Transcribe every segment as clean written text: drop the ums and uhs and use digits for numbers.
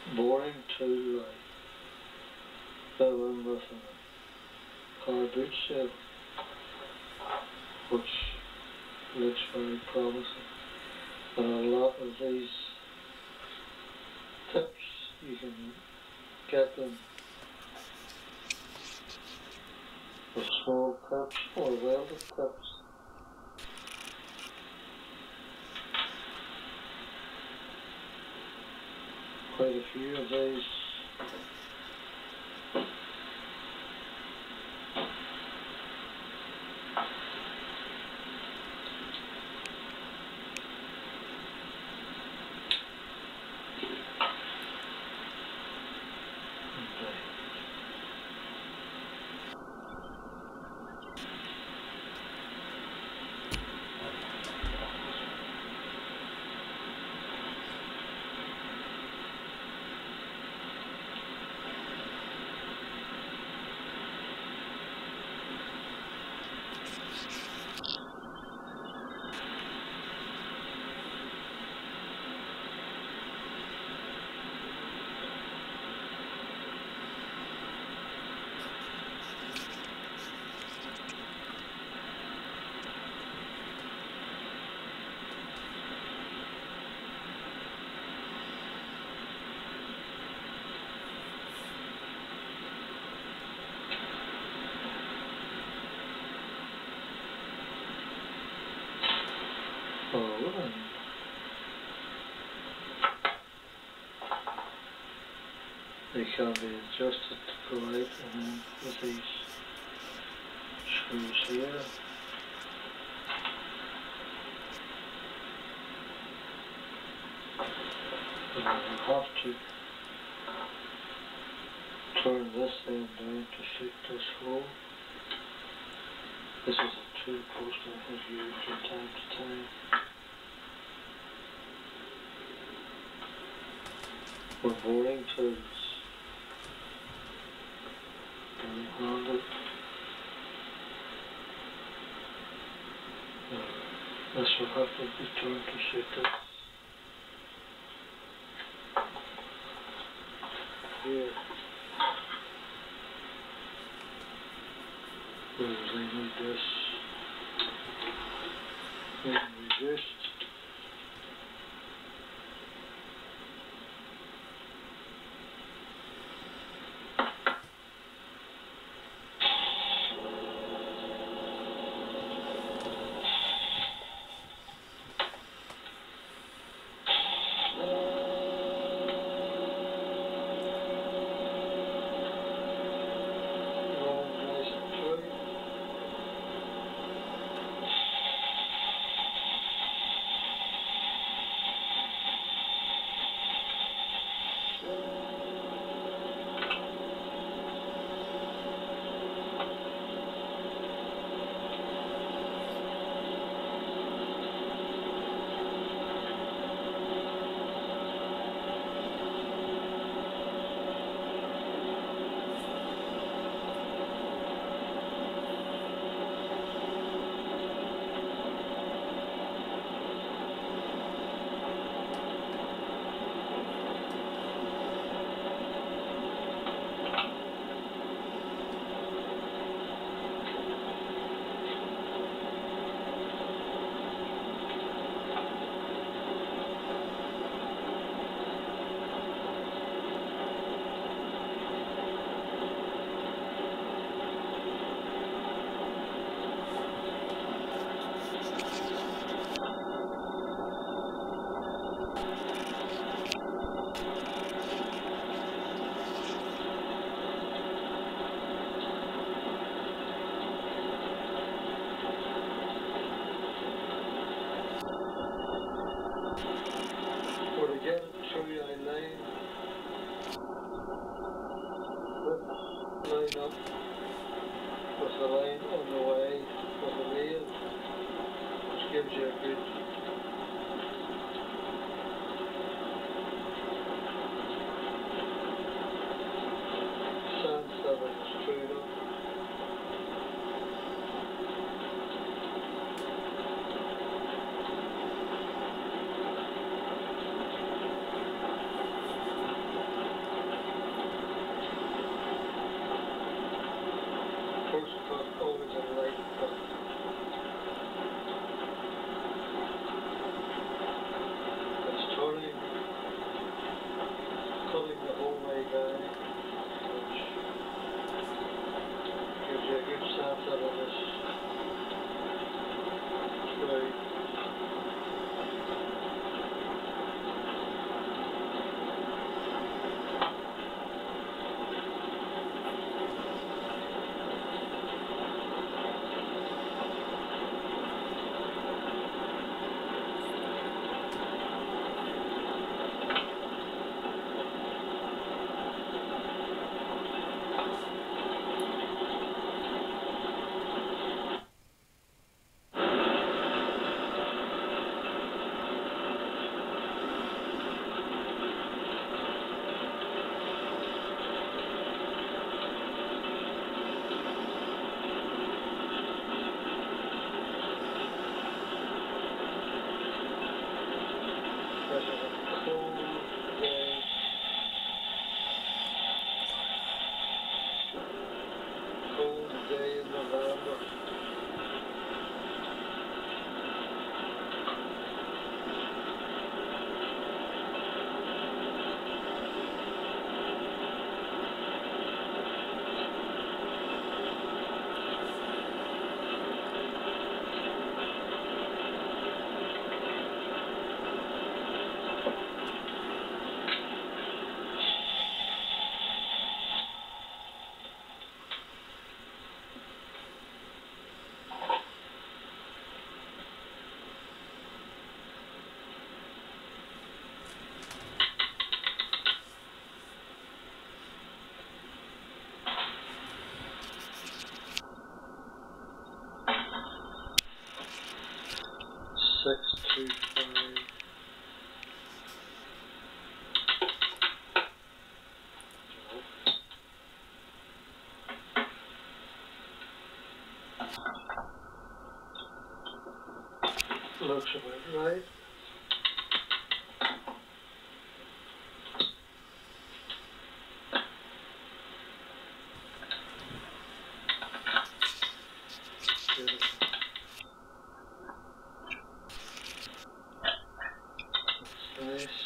boring tool like filling with a cartridge shell, which looks very promising. And a lot of these tips, you can get them with small tips or welded tips. Quite a few of these and they can be adjusted to go out, and then with these screws here, and you have to turn this end down to fit this hole. This is a tool post I have used from time to time. For boring tools, very handy. This will have to be turned to suit this. Here, whereas I need this reduced. For to get it through I line up with the line on the way with the rail, which gives you a good sense that it's screwed up. that it is true. This is a cold day. Cold day in November. Six, two, five. Looks about right. Beautiful. That's nice.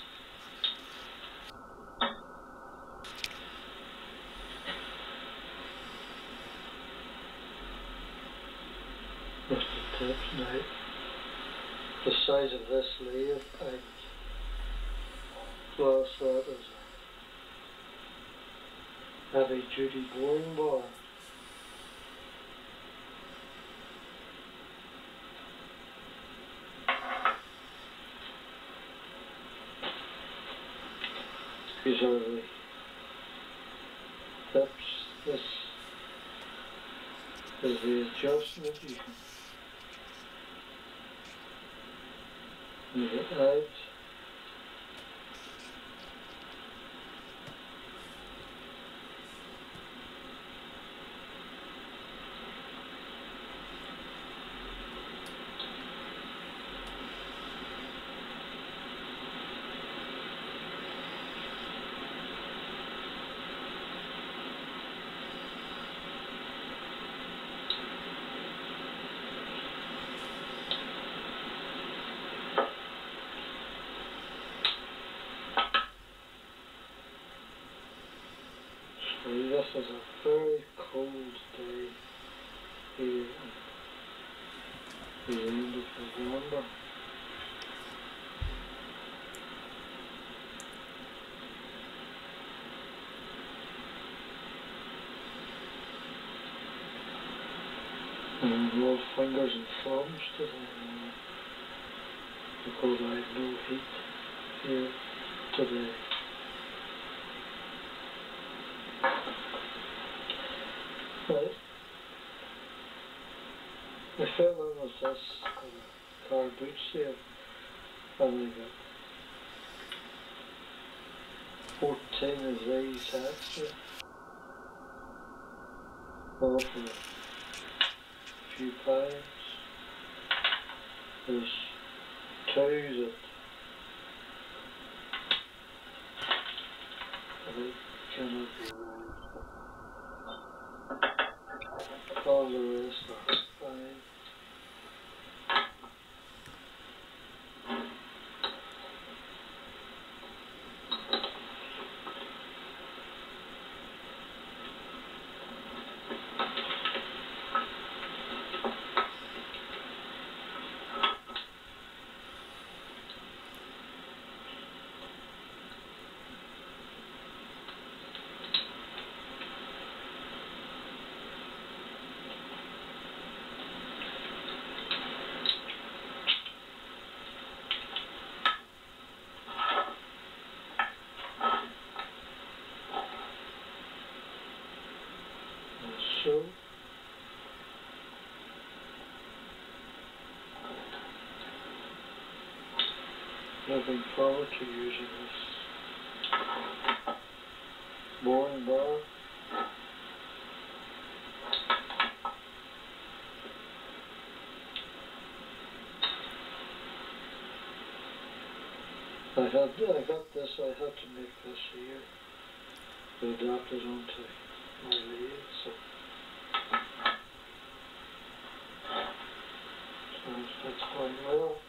With the tips now. The size of this lathe, I'd class that as a heavy duty boring bar. These are the tips. This is the adjustment. You can move it out. So this is a very cold day here at the end of November. And no fingers and thumbs today because I have no heat here today. Right. The fellow was this car boot sale and they got 14 of these extra all for a few pounds. There's two that I think cannot be right. All the rest are fine. looking forward to using this boring bar. I got this, I had to make this here, to adapt it onto my lathe, so that's going well.